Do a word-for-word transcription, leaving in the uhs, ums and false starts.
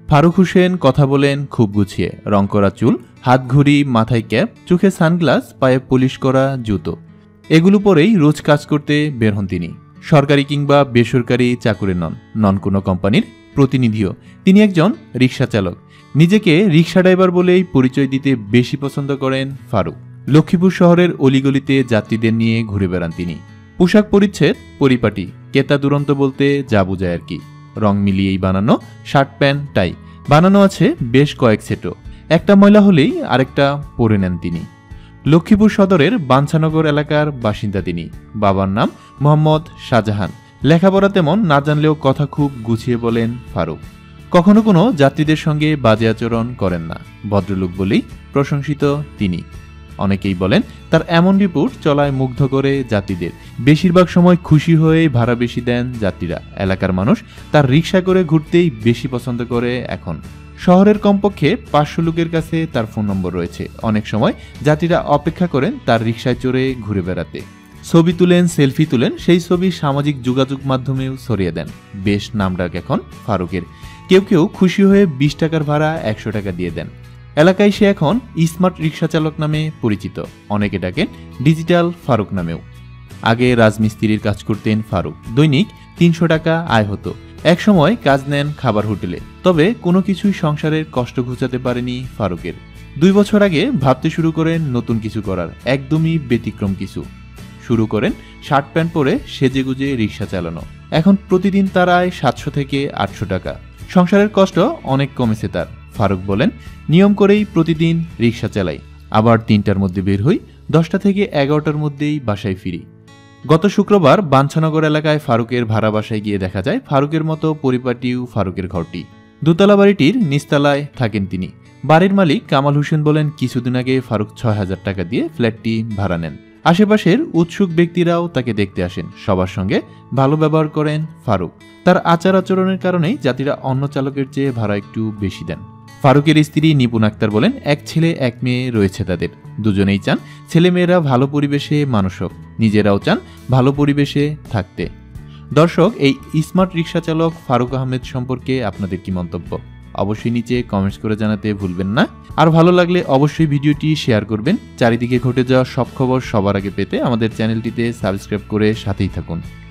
ফারুক হোসেন কথা বলেন খুব গুছিয়ে, রং করা চুল, হাত ঘড়ি, মাথায় ক্যাপ, চোখে সানগ্লাস, পায়ে পলিশ করা জুতো, এগুলো পরেই রোজ কাজ করতে বের হন তিনি। সরকারি কিংবা বেসরকারি চাকুরে নন, নন কোনো কোম্পানির প্রতিনিধিও। তিনি একজন রিক্সা চালক। নিজেকে রিক্সা ড্রাইভার বলেই পরিচয় দিতে বেশি পছন্দ করেন ফারুক। লক্ষ্মীপুর শহরের অলিগলিতে যাত্রীদের নিয়ে ঘুরে বেড়ান তিনি। পোশাক পরিচ্ছদ পরিপাটি, কেতা দুরন্ত বলতে যা বোঝায় আর কি। রং মিলিয়েই বানানো শার্ট, প্যান্ট, টাই বানানো আছে বেশ কয়েক সেটও। একটা ময়লা হলেই আরেকটা পরে নেন তিনি। লক্ষ্মীপুর সদরের বাঞ্ছানগর এলাকার বাসিন্দা তিনি। বাবার নাম মোহাম্মদ শাহজাহান। লেখাপড়া তেমন না জানলেও কথা খুব গুছিয়ে বলেন ফারুক। কখনো কোনো যাত্রীদের সঙ্গে বাজে আচরণ করেন না, ভদ্রলোক বলেই প্রশংসিত তিনি। অনেকেই বলেন তার এমন রিপোর্ট চলায় মুগ্ধ করে যাত্রীদের। বেশিরভাগ সময় খুশি হয়ে ভাড়া বেশি দেন যাত্রীরা। এলাকার মানুষ তার রিক্সা করে ঘুরতেই বেশি পছন্দ করে এখন। শহরের কমপক্ষে পাঁচশো লোকের কাছে তার ফোন নম্বর রয়েছে। অনেক সময় যাত্রীরা অপেক্ষা করেন তার রিক্সায় চড়ে ঘুরে বেড়াতে। ছবি তুলেন, সেলফি তুলেন, সেই ছবি সামাজিক যোগাযোগ মাধ্যমেও ছড়িয়ে দেন। বেশ নামডাক এখন ফারুকের। কেউ কেউ খুশি হয়ে বিশ টাকার ভাড়া একশো টাকা দিয়ে দেন। এলাকায় সে এখন স্মার্ট রিক্সা চালক নামে পরিচিত। অনেকে ডাকেন ডিজিটাল ফারুক নামেও। আগে রাজমিস্ত্রির কাজ করতেন ফারুক। দৈনিক তিনশো টাকা আয় হতো। একসময় কাজ নেন খাবার হোটেলে। তবে কোনো কিছুই সংসারের কষ্ট ঘুচাতে পারেনি ফারুকের। দুই বছর আগে ভাবতে শুরু করেন নতুন কিছু করার, একদমই ব্যতিক্রম কিছু। শুরু করেন শার্ট প্যান্ট পরে সেজে গুজে রিক্সা চালানো। এখন প্রতিদিন তার আয় সাতশো থেকে আটশো টাকা। সংসারের কষ্ট অনেক কমেছে তার। ফারুক বলেন, নিয়ম করেই প্রতিদিন রিক্সা চালাই, আবার তিনটার মধ্যে বের হই, দশটা থেকে এগারোটার মধ্যেই বাসায় ফিরি। গত শুক্রবার বাঞ্ছানগর এলাকায় ফারুকের ভাড়া বাসায় গিয়ে দেখা যায় ফারুকের মতো পরিপাটিও ফারুকের ঘরটি। দোতলা বাড়িটির নিচতলায় থাকেন তিনি। বাড়ির মালিক কামাল হোসেন বলেন, কিছুদিন আগে ফারুক ছয় হাজার টাকা দিয়ে ফ্ল্যাটটি ভাড়া নেন। আশেপাশের উৎসুক ব্যক্তিরাও তাকে দেখতে আসেন। সবার সঙ্গে ভালো ব্যবহার করেন ফারুক। তার আচার আচরণের কারণেই যাত্রীরা অন্য চালকের চেয়ে ভাড়া একটু বেশি দেন। ফারুকের স্ত্রী নিপুণ আক্তার বলেন, এক ছেলে এক মেয়ে রয়েছে তাদের। দুজনেই চান ছেলেমেয়েরা ভালো পরিবেশে মানুষ হোক, নিজেরাও চান ভালো পরিবেশে থাকতে। দর্শক, এই স্মার্ট রিক্সা চালক ফারুক আহমেদ সম্পর্কে আপনাদের কি মন্তব্য অবশ্যই নিচে কমেন্টস করে জানাতে ভুলবেন না। আর ভালো লাগলে অবশ্যই ভিডিওটি শেয়ার করবেন। চারিদিকে ঘটে যাওয়া সব খবর সবার আগে পেতে আমাদের চ্যানেলটিতে সাবস্ক্রাইব করে সাথেই থাকুন।